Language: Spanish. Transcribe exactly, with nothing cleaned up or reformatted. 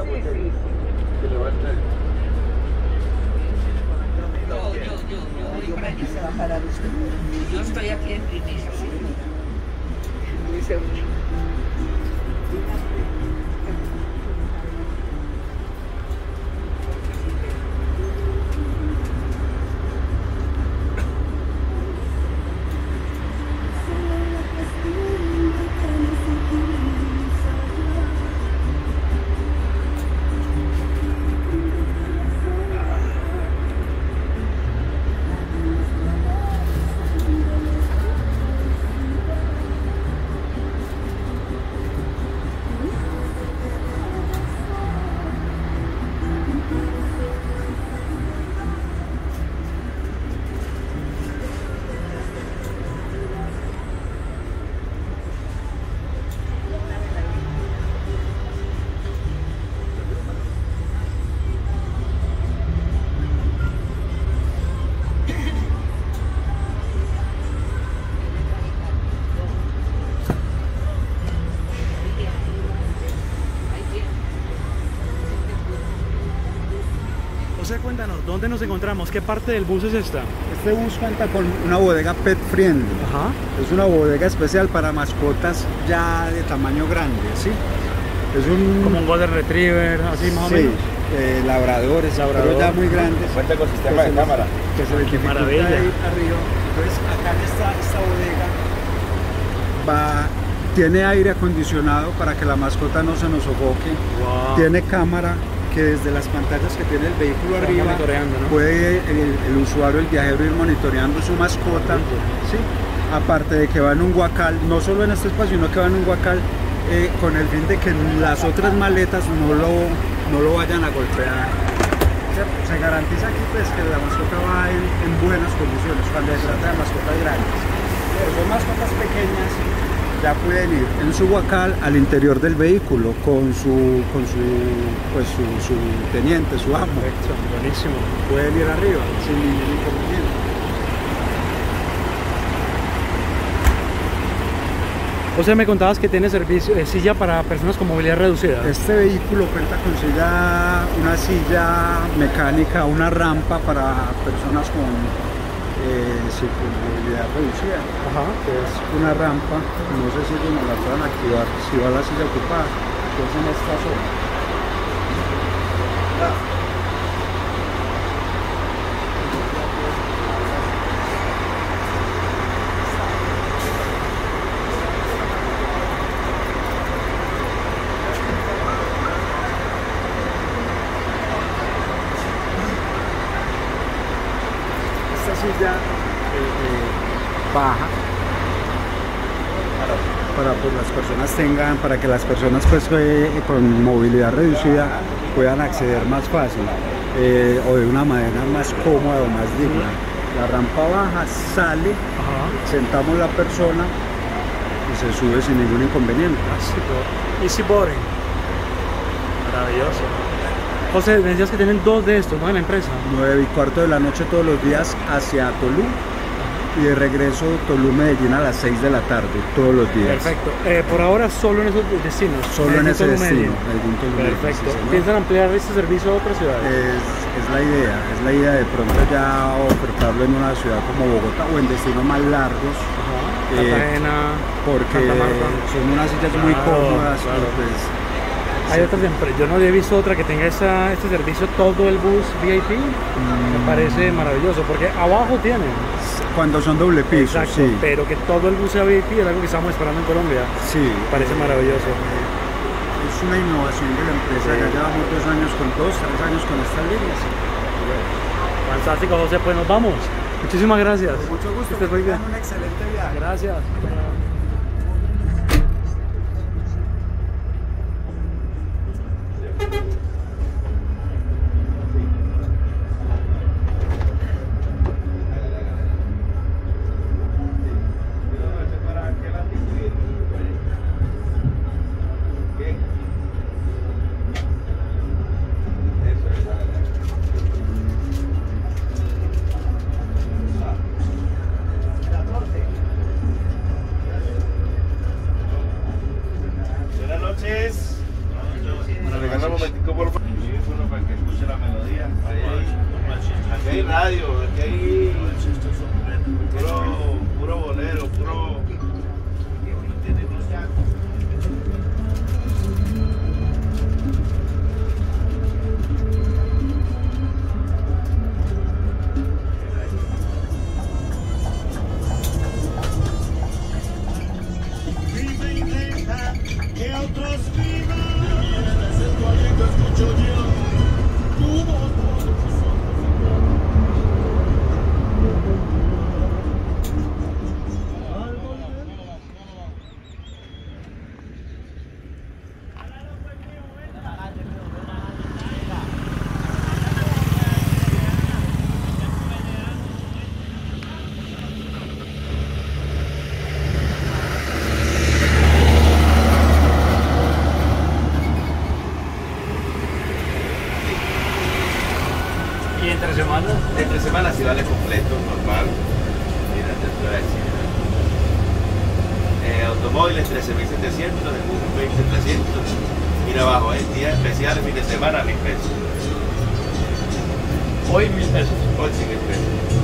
Yo estoy aquí en Primicia. Muy seguro. José, cuéntanos, ¿dónde nos encontramos? ¿Qué parte del bus es esta? Este bus cuenta con una bodega pet friendly. Ajá. Es una bodega especial para mascotas ya de tamaño grande, ¿sí? Es un... Como un Golden Retriever, así más sí, o menos. Eh, labradores, Labrador. pero ya muy grandes. Cuenta con sistema de cámara. Que se le dificulta maravilla. ir arriba. Entonces acá en esta, esta bodega va, tiene aire acondicionado para que la mascota no se nos sofoque. Wow. Tiene cámara que desde las pantallas que tiene el vehículo Está arriba monitoreando, ¿no? puede el, el usuario, el viajero, ir monitoreando su mascota, ¿sí? Aparte de que va en un guacal, no solo en este espacio, sino que va en un guacal eh, con el fin de que las otras maletas no lo, no lo vayan a golpear. Se, se garantiza aquí pues que la mascota va en, en buenas condiciones cuando se trata de mascotas grandes. Pero son mascotas pequeñas, ya pueden ir en su guacal al interior del vehículo con su, con su, pues su, su teniente, su amo. Perfecto, buenísimo. Pueden ir arriba sin ningún inconveniente. José, me contabas que tiene servicio de silla para personas con movilidad reducida. Este vehículo cuenta con silla, una silla mecánica, una rampa para personas con eh, sí, con movilidad reducida. Ajá. Que es una rampa, no sé si ellos nos la puedan activar, si va la silla ocupada, que es en esta zona. Esta silla eh, eh, baja para pues las personas tengan, para que las personas pues eh, con movilidad reducida puedan acceder más fácil eh, o de una manera más cómoda o más digna. La rampa baja, sale, Ajá. sentamos la persona y se sube sin ningún inconveniente. Así, easy boarding. Maravilloso. José, me decías que tienen dos de estos, ¿no? En la empresa. nueve y cuarto de la noche todos los días hacia Tolú y de regreso Tolú-Medellín a las seis de la tarde todos los días. Perfecto. Eh, por ahora solo en esos destinos. Solo en Medellín, ese Tolú, destino. Medellín. Medellín, Tolú, Medellín, Perfecto. sí, señor. ¿Piensan ampliar este servicio a otras ciudades? Es, es la idea, es la idea de pronto ya ofertarlo en una ciudad como Bogotá o en destinos más largos. Ajá. eh, Cartagena, porque Santa Marta. son unas sillas muy Claro, cómodas, claro. pero pues, Hay otras empresas, yo no había visto otra que tenga esa, este servicio todo el bus V I P, me parece maravilloso, porque abajo tienen, cuando son doble piso, exacto, sí, pero que todo el bus sea V I P es algo que estamos esperando en Colombia, sí, me parece maravilloso. es una innovación de la empresa, ya llevamos dos años con dos, tres años con estas líneas. Fantástico, José, pues nos vamos. Muchísimas gracias. Con mucho gusto, Que estés muy que bien. tengan un excelente viaje. Gracias. por favor. Para que escuche la melodía. Aquí hay radio, aquí hay puro, puro bolero, puro... Que otros vivan, el cuadrito escucho yo, tu voz. ¿Y entre semanas? Entre semanas sí vale completo, normal. Mira, te voy a decir. Eh, automóviles trece mil setecientos, el bus veinte mil trescientos. Mira abajo, eh, día especial, fin de semana, mil pesos. Hoy mil pesos. Hoy sí mil pesos.